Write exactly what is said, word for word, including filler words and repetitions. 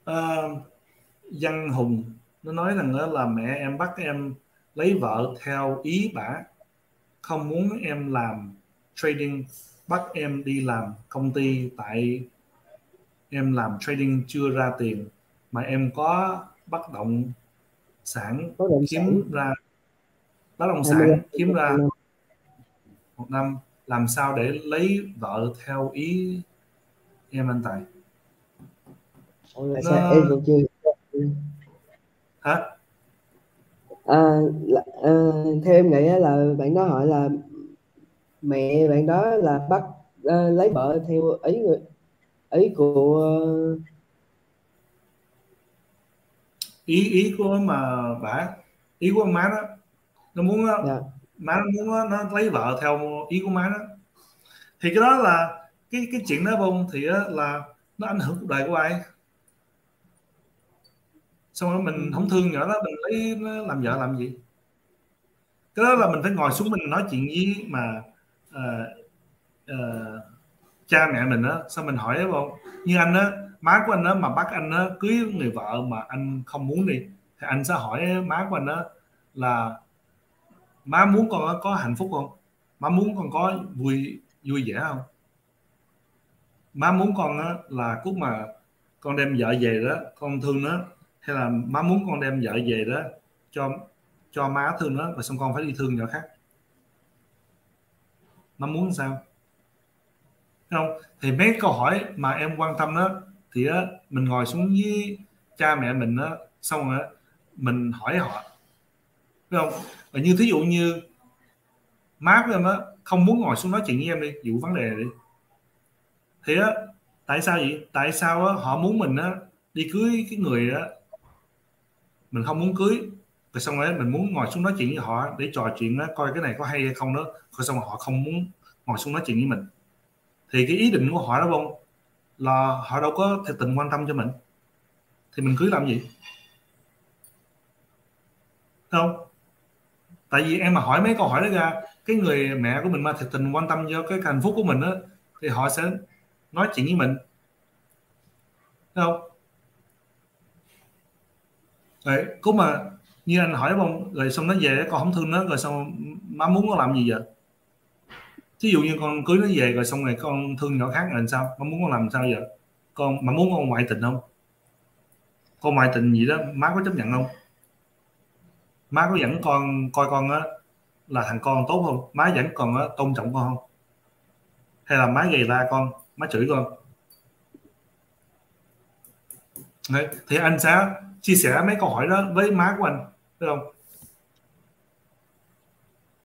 uh, Văn Hùng nó nói rằng đó là mẹ em bắt em lấy vợ theo ý bả, không muốn em làm trading, bắt em đi làm công ty tại em làm trading chưa ra tiền, mà em có bất động sản Bất động sản kiếm ra bất động hai mươi lăm sản phần kiếm trăm ra một năm. một năm, làm sao để lấy vợ theo ý em anh Tài? Ủa là sao Nó em vẫn chưa hiểu. hả? À, là, à, theo em nghĩ á là bạn đó hỏi là mẹ bạn đó là bắt à, lấy vợ theo ý người ý của ý ý của mà bả ý của má đó, nó muốn á, dạ. má nó muốn á, nó lấy vợ theo ý của má đó, thì cái đó là cái cái chuyện đó bông thì á, là nó ảnh hưởng cuộc đời của ai, xong rồi mình không thương nhỏ đó mình lấy nó làm vợ làm gì? Cái đó là mình phải ngồi xuống mình nói chuyện với mà ờ, ờ, cha mẹ mình á, xong mình hỏi không, như anh á, má của anh á mà bắt anh á cưới người vợ mà anh không muốn đi, thì anh sẽ hỏi má của anh á là má muốn con có hạnh phúc không, má muốn con có vui vui vẻ không, má muốn con á là lúc mà con đem vợ về đó con thương nó, hay là má muốn con đem vợ về đó cho cho má thương nó rồi xong con phải đi thương vợ khác, má muốn sao? Thấy không? Thì mấy câu hỏi mà em quan tâm đó thì á, mình ngồi xuống với cha mẹ mình á, xong rồi á, mình hỏi họ, thấy không? Và như thí dụ như má của em á không muốn ngồi xuống nói chuyện với em đi vụ vấn đề này đi, thì á tại sao vậy? Tại sao á họ muốn mình á đi cưới cái người á mình không muốn cưới, rồi xong rồi mình muốn ngồi xuống nói chuyện với họ để trò chuyện á, coi cái này có hay hay không đó, rồi xong rồi họ không muốn ngồi xuống nói chuyện với mình, thì cái ý định của họ đó không là họ đâu có thật tình quan tâm cho mình, thì mình cưới làm gì? Không, tại vì em mà hỏi mấy câu hỏi đó ra, cái người mẹ của mình mà thật tình quan tâm cho cái hạnh phúc của mình á, thì họ sẽ nói chuyện với mình. Thấy không? Đấy, cũng mà như anh hỏi không, rồi xong nó về con không thương nó, rồi xong má muốn nó làm gì vậy? Ví dụ như con cưới nó về rồi xong rồi con thương nhỏ khác là làm sao? Má muốn con làm sao vậy? Con mà muốn con ngoại tình không? Con ngoại tình gì đó má có chấp nhận không? Má có dẫn con coi con á là thằng con tốt không? Má vẫn còn á tôn trọng con không? Hay là má gầy la con, má chửi con? Đấy, thì anh sẽ chia sẻ mấy câu hỏi đó với má của anh, phải không?